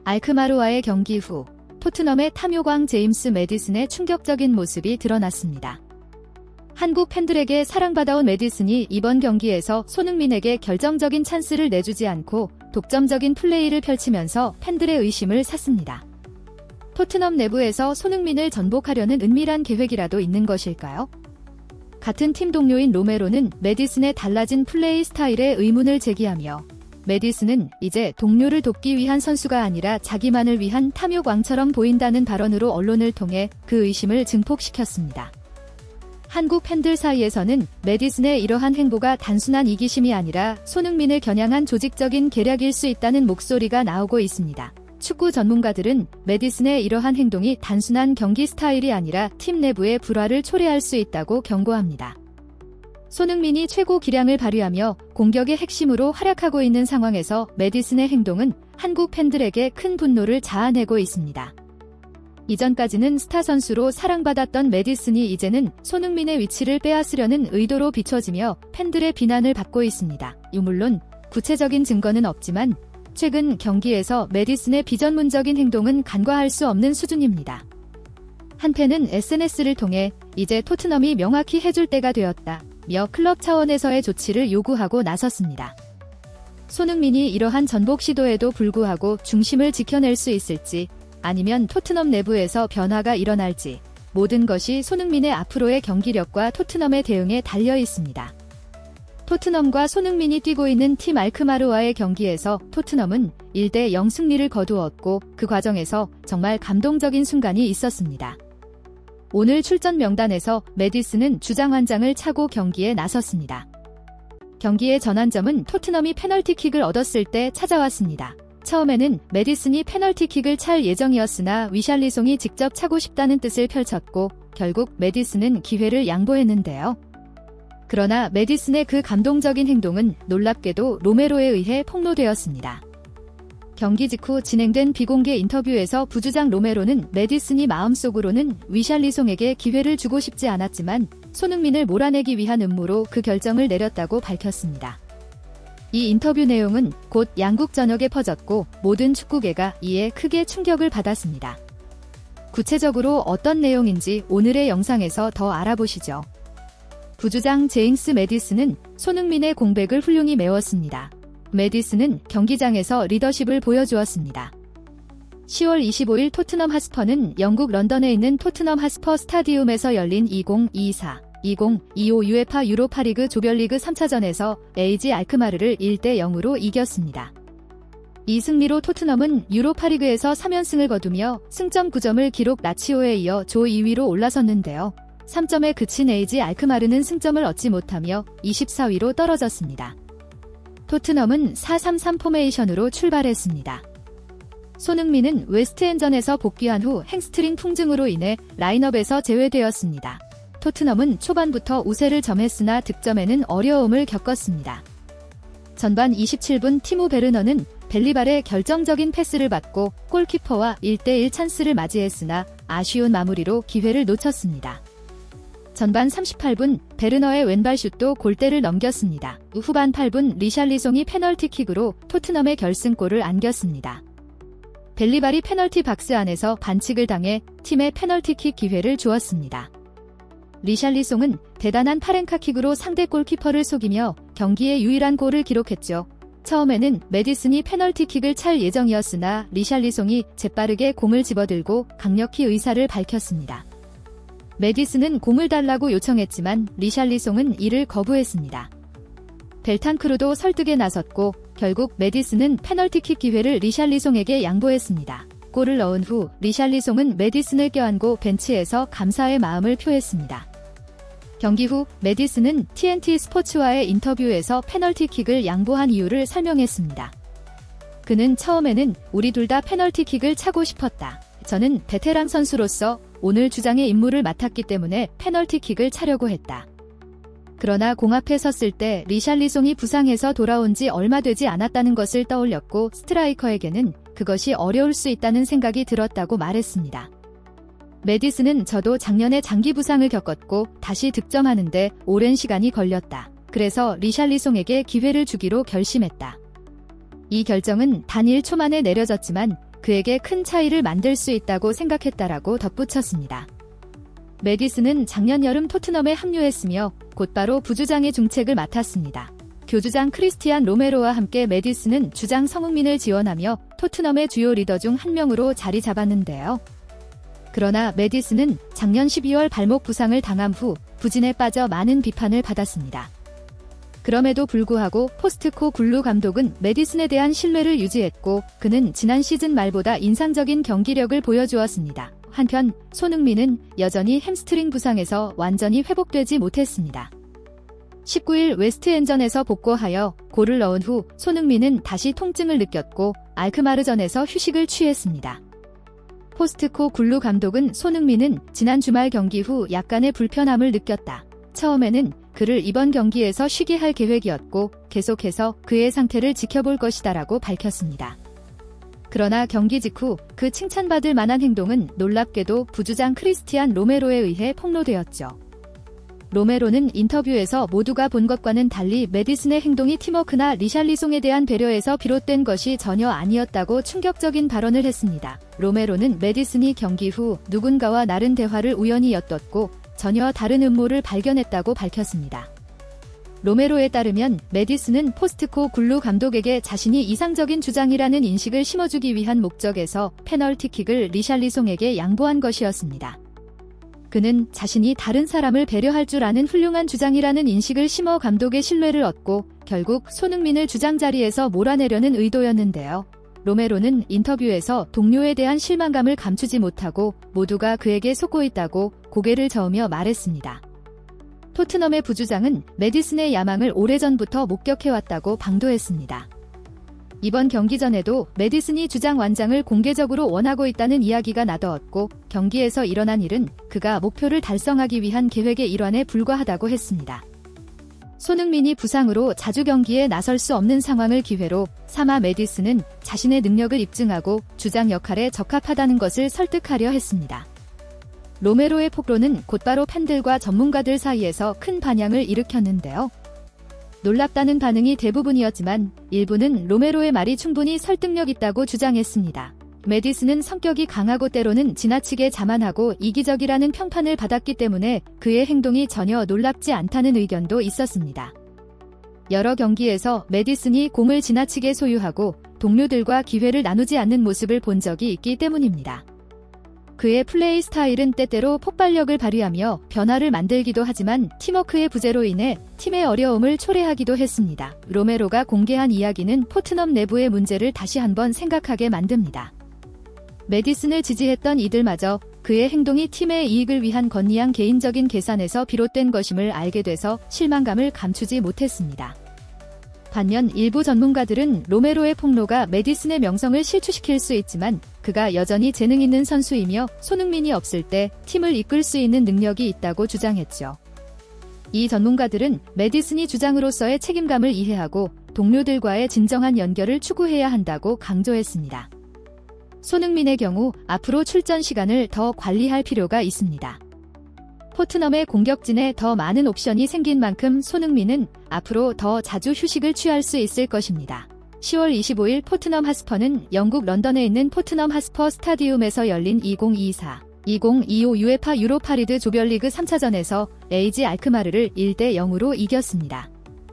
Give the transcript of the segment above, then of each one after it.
알크마르와의 경기 후 토트넘의 탐욕왕 제임스 매디슨의 충격적인 모습이 드러났습니다. 한국 팬들에게 사랑받아온 매디슨이 이번 경기에서 손흥민에게 결정적인 찬스를 내주지 않고 독점적인 플레이를 펼치면서 팬들의 의심을 샀습니다. 토트넘 내부에서 손흥민을 전복하려는 은밀한 계획이라도 있는 것일까요? 같은 팀 동료인 로메로는 매디슨의 달라진 플레이 스타일에 의문을 제기하며 매디슨은 이제 동료를 돕기 위한 선수가 아니라 자기만을 위한 탐욕왕처럼 보인다는 발언으로 언론을 통해 그 의심을 증폭시켰습니다. 한국 팬들 사이에서는 매디슨의 이러한 행보가 단순한 이기심이 아니라 손흥민을 겨냥한 조직적인 계략일 수 있다는 목소리가 나오고 있습니다. 축구 전문가들은 매디슨의 이러한 행동이 단순한 경기 스타일이 아니라 팀 내부의 불화를 초래할 수 있다고 경고합니다. 손흥민이 최고 기량을 발휘하며 공격의 핵심으로 활약하고 있는 상황에서 매디슨의 행동은 한국 팬들에게 큰 분노를 자아내고 있습니다. 이전까지는 스타 선수로 사랑받았던 매디슨이 이제는 손흥민의 위치를 빼앗으려는 의도로 비춰지며 팬들의 비난을 받고 있습니다. 물론 구체적인 증거는 없지만 최근 경기에서 매디슨의 비전문적인 행동은 간과할 수 없는 수준입니다. 한 팬은 SNS를 통해 이제 토트넘이 명확히 해줄 때가 되었다 며 클럽 차원에서의 조치를 요구하고 나섰습니다. 손흥민이 이러한 전복 시도에도 불구하고 중심을 지켜낼 수 있을지 아니면 토트넘 내부에서 변화가 일어날지 모든 것이 손흥민의 앞으로의 경기력과 토트넘의 대응에 달려 있습니다. 토트넘과 손흥민이 뛰고 있는 팀 알크마르와의 경기에서 토트넘은 1대0 승리를 거두었고 그 과정에서 정말 감동적인 순간이 있었습니다. 오늘 출전 명단에서 매디슨은 주장 환장을 차고 경기에 나섰습니다. 경기의 전환점은 토트넘이 페널티킥을 얻었을 때 찾아왔습니다. 처음에는 매디슨이 페널티킥을 찰 예정이었으나 위샬리송이 직접 차고 싶다는 뜻을 펼쳤고 결국 매디슨은 기회를 양보했는데요. 그러나 매디슨의 그 감동적인 행동은 놀랍게도 로메로에 의해 폭로되었습니다. 경기 직후 진행된 비공개 인터뷰에서 부주장 로메로는 매디슨이 마음속으로는 위샬리송에게 기회를 주고 싶지 않았지만 손흥민을 몰아내기 위한 음모로 그 결정을 내렸다고 밝혔습니다. 이 인터뷰 내용은 곧 양국 전역에 퍼졌고 모든 축구계가 이에 크게 충격을 받았습니다. 구체적으로 어떤 내용인지 오늘의 영상에서 더 알아보시죠. 부주장 제임스 매디슨은 손흥민의 공백을 훌륭히 메웠습니다. 매디슨은 경기장에서 리더십을 보여주었습니다. 10월 25일 토트넘 하스퍼는 영국 런던에 있는 토트넘 하스퍼 스타디움에서 열린 2024-2025 UEFA 유로파리그 조별리그 3차전에서 AG 알크마르를 1대0으로 이겼습니다. 이 승리로 토트넘은 유로파리그에서 3연승을 거두며 승점 9점을 기록 라치오에 이어 조 2위로 올라섰는데요. 3점에 그친 AG 알크마르는 승점을 얻지 못하며 24위로 떨어졌습니다. 토트넘은 4-3-3 포메이션으로 출발했습니다. 손흥민은 웨스트햄전에서 복귀한 후 행스트링 풍증으로 인해 라인업에서 제외되었습니다. 토트넘은 초반부터 우세를 점했으나 득점에는 어려움을 겪었습니다. 전반 27분 티모 베르너는 벨리발의 결정적인 패스를 받고 골키퍼와 1대1 찬스를 맞이했으나 아쉬운 마무리로 기회를 놓쳤습니다. 전반 38분 베르너의 왼발 슛도 골대를 넘겼습니다. 후반 8분 리샬리송이 페널티킥으로 토트넘의 결승골을 안겼습니다. 벨리발이 페널티 박스 안에서 반칙을 당해 팀의 페널티킥 기회를 주었습니다. 리샬리송은 대단한 파랭카킥으로 상대 골키퍼를 속이며 경기의 유일한 골을 기록했죠. 처음에는 매디슨이 페널티킥을 찰 예정이었으나 리샬리송이 재빠르게 공을 집어들고 강력히 의사를 밝혔습니다. 매디슨은 공을 달라고 요청했지만 리샬리송은 이를 거부했습니다. 벨탄크루도 설득에 나섰고 결국 매디슨은 페널티킥 기회를 리샬리송에게 양보했습니다. 골을 넣은 후 리샬리송은 매디슨을 껴안고 벤치에서 감사의 마음을 표했습니다. 경기 후 매디슨은 TNT 스포츠와의 인터뷰에서 페널티킥을 양보한 이유를 설명했습니다. 그는 처음에는 우리 둘 다 페널티킥을 차고 싶었다. 저는 베테랑 선수로서 오늘 주장의 임무를 맡았기 때문에 페널티킥을 차려고 했다. 그러나 공 앞에 섰을 때 리샬리송이 부상해서 돌아온 지 얼마 되지 않았다는 것을 떠올렸고 스트라이커에게는 그것이 어려울 수 있다는 생각이 들었다고 말했습니다. 매디슨은 저도 작년에 장기 부상을 겪었고 다시 득점하는데 오랜 시간이 걸렸다. 그래서 리샬리송에게 기회를 주기로 결심했다. 이 결정은 단 1초 만에 내려졌지만 그에게 큰 차이를 만들 수 있다고 생각했다라고 덧붙였습니다. 메디슨은 작년 여름 토트넘에 합류했으며 곧바로 부주장의 중책을 맡았습니다. 교주장 크리스티안 로메로와 함께 메디슨은 주장 성흥민을 지원하며 토트넘의 주요 리더 중 한 명으로 자리 잡았는데요. 그러나 메디슨은 작년 12월 발목 부상을 당한 후 부진에 빠져 많은 비판을 받았습니다. 그럼에도 불구하고 포스트코글루 감독은 메디슨에 대한 신뢰를 유지했고 그는 지난 시즌 말보다 인상적인 경기력을 보여주었습니다. 한편 손흥민은 여전히 햄스트링 부상에서 완전히 회복되지 못했습니다. 19일 웨스트햄전에서 복구하여 골을 넣은 후 손흥민은 다시 통증을 느꼈고 알크마르전에서 휴식을 취했습니다. 포스트코글루 감독은 손흥민은 지난 주말 경기 후 약간의 불편함을 느꼈다. 처음에는 그를 이번 경기에서 쉬게 할 계획이었고 계속해서 그의 상태를 지켜볼 것이다라고 밝혔습니다. 그러나 경기 직후 그 칭찬받을 만한 행동은 놀랍게도 부주장 크리스티안 로메로에 의해 폭로되었죠. 로메로는 인터뷰에서 모두가 본 것과는 달리 메디슨의 행동이 팀워크나 리샬리송에 대한 배려에서 비롯된 것이 전혀 아니었다고 충격적인 발언을 했습니다. 로메로는 메디슨이 경기 후 누군가와 나른 대화를 우연히 엿듣고 전혀 다른 음모를 발견했다고 밝혔습니다. 로메로에 따르면 메디슨은 포스트코글루 감독에게 자신이 이상적인 주장이라는 인식을 심어주기 위한 목적에서 페널티킥을 리샬리송에게 양보한 것이었습니다. 그는 자신이 다른 사람을 배려할 줄 아는 훌륭한 주장이라는 인식을 심어 감독의 신뢰를 얻고 결국 손흥민을 주장 자리에서 몰아내려는 의도였는데요. 로메로는 인터뷰에서 동료에 대한 실망감을 감추지 못하고 모두가 그에게 속고 있다고 고개를 저으며 말했습니다. 토트넘의 부주장은 메디슨의 야망을 오래전부터 목격해왔다고 방도했습니다. 이번 경기 전에도 메디슨이 주장 완장을 공개적으로 원하고 있다는 이야기가 나더었고 경기에서 일어난 일은 그가 목표를 달성하기 위한 계획의 일환에 불과하다고 했습니다. 손흥민이 부상으로 자주 경기에 나설 수 없는 상황을 기회로 삼아 메디슨은 자신의 능력을 입증하고 주장 역할에 적합하다는 것을 설득하려 했습니다. 로메로의 폭로는 곧바로 팬들과 전문가들 사이에서 큰 반향을 일으켰는데요. 놀랍다는 반응이 대부분이었지만 일부는 로메로의 말이 충분히 설득력 있다고 주장했습니다. 메디슨은 성격이 강하고 때로는 지나치게 자만하고 이기적이라는 평판을 받았기 때문에 그의 행동이 전혀 놀랍지 않다는 의견도 있었습니다. 여러 경기에서 메디슨이 공을 지나치게 소유하고 동료들과 기회를 나누지 않는 모습을 본 적이 있기 때문입니다. 그의 플레이 스타일은 때때로 폭발력을 발휘하며 변화를 만들기도 하지만 팀워크의 부재로 인해 팀의 어려움을 초래하기도 했습니다. 로메로가 공개한 이야기는 토트넘 내부의 문제를 다시 한번 생각하게 만듭니다. 메디슨을 지지했던 이들마저 그의 행동이 팀의 이익을 위한 건리한 개인적인 계산에서 비롯된 것임을 알게 돼서 실망감을 감추지 못했습니다. 반면 일부 전문가들은 로메로의 폭로가 메디슨의 명성을 실추시킬 수 있지만 그가 여전히 재능 있는 선수이며 손흥민이 없을 때 팀을 이끌 수 있는 능력이 있다고 주장했죠. 이 전문가들은 메디슨이 주장으로서의 책임감을 이해하고 동료들과의 진정한 연결을 추구해야 한다고 강조했습니다. 손흥민의 경우 앞으로 출전 시간을 더 관리할 필요가 있습니다. 토트넘의 공격진에 더 많은 옵션이 생긴 만큼 손흥민은 앞으로 더 자주 휴식을 취할 수 있을 것입니다. 10월 25일 토트넘 핫스퍼는 영국 런던에 있는 토트넘 핫스퍼 스타디움에서 열린 2024-2025 UEFA 유로파리그 조별리그 3차전에서 AZ 알크마르를 1대0으로 이겼습니다.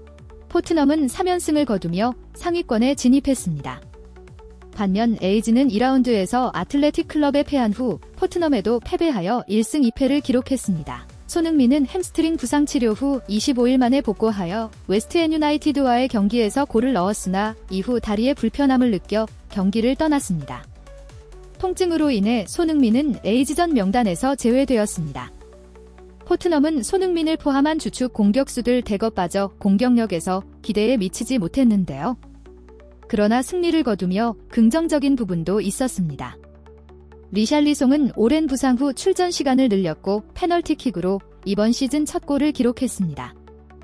토트넘은 3연승을 거두며 상위권에 진입했습니다. 반면 AZ는 2라운드에서 아틀레틱 클럽에 패한 후 토트넘에도 패배하여 1승 2패를 기록했습니다. 손흥민은 햄스트링 부상 치료 후 25일 만에 복구하여 웨스트햄 유나이티드와의 경기에서 골을 넣었으나 이후 다리에 불편함을 느껴 경기를 떠났습니다. 통증으로 인해 손흥민은 AZ전 명단에서 제외되었습니다. 토트넘은 손흥민을 포함한 주축 공격수들 대거 빠져 공격력에서 기대에 미치지 못했는데요. 그러나 승리를 거두며 긍정적인 부분도 있었습니다. 리샬리송은 오랜 부상 후 출전 시간을 늘렸고 페널티킥으로 이번 시즌 첫 골을 기록했습니다.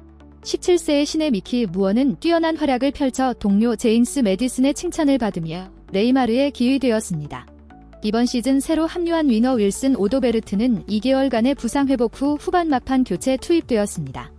17세의 신의 미키 무어는 뛰어난 활약을 펼쳐 동료 제임스 메디슨의 칭찬을 받으며 네이마르에 기위되었습니다. 이번 시즌 새로 합류한 위너 윌슨 오도베르트는 2개월간의 부상 회복 후 후반 막판 교체 투입되었습니다.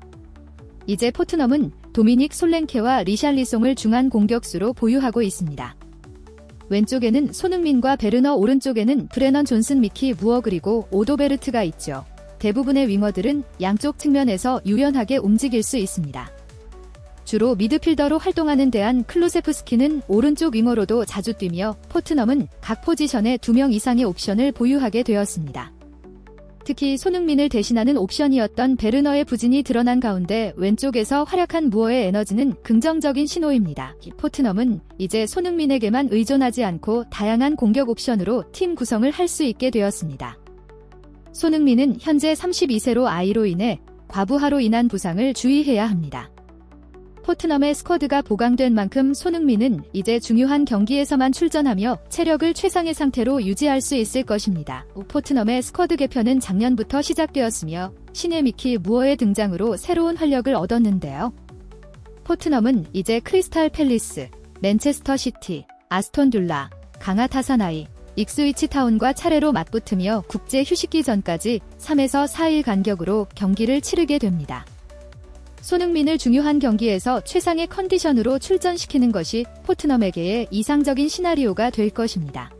이제 토트넘은 도미닉 솔랭케와 리샬리송을 중앙 공격수로 보유하고 있습니다. 왼쪽에는 손흥민과 베르너, 오른쪽에는 브레넌 존슨, 미키 무어 그리고 오도베르트가 있죠. 대부분의 윙어들은 양쪽 측면에서 유연하게 움직일 수 있습니다. 주로 미드필더로 활동하는 데안 클루세프스키는 오른쪽 윙어로도 자주 뛰며 포트넘은 각 포지션에 2명 이상의 옵션을 보유하게 되었습니다. 특히 손흥민을 대신하는 옵션이었던 베르너의 부진이 드러난 가운데 왼쪽에서 활약한 무어의 에너지는 긍정적인 신호입니다. 포트넘은 이제 손흥민에게만 의존하지 않고 다양한 공격 옵션으로 팀 구성을 할 수 있게 되었습니다. 손흥민은 현재 32세로 아이로 인해 과부하로 인한 부상을 주의해야 합니다. 포트넘의 스쿼드가 보강된 만큼 손흥민은 이제 중요한 경기에서만 출전하며 체력을 최상의 상태로 유지할 수 있을 것입니다. 포트넘의 스쿼드 개편은 작년부터 시작되었으며 신예 미키 무어의 등장으로 새로운 활력을 얻었는데요. 포트넘은 이제 크리스탈 팰리스, 맨체스터 시티, 아스톤 빌라, 강하타사나이, 익스위치 타운과 차례로 맞붙으며 국제 휴식기 전까지 3에서 4일 간격으로 경기를 치르게 됩니다. 손흥민을 중요한 경기에서 최상의 컨디션으로 출전시키는 것이 포트넘에게의 이상적인 시나리오가 될 것입니다.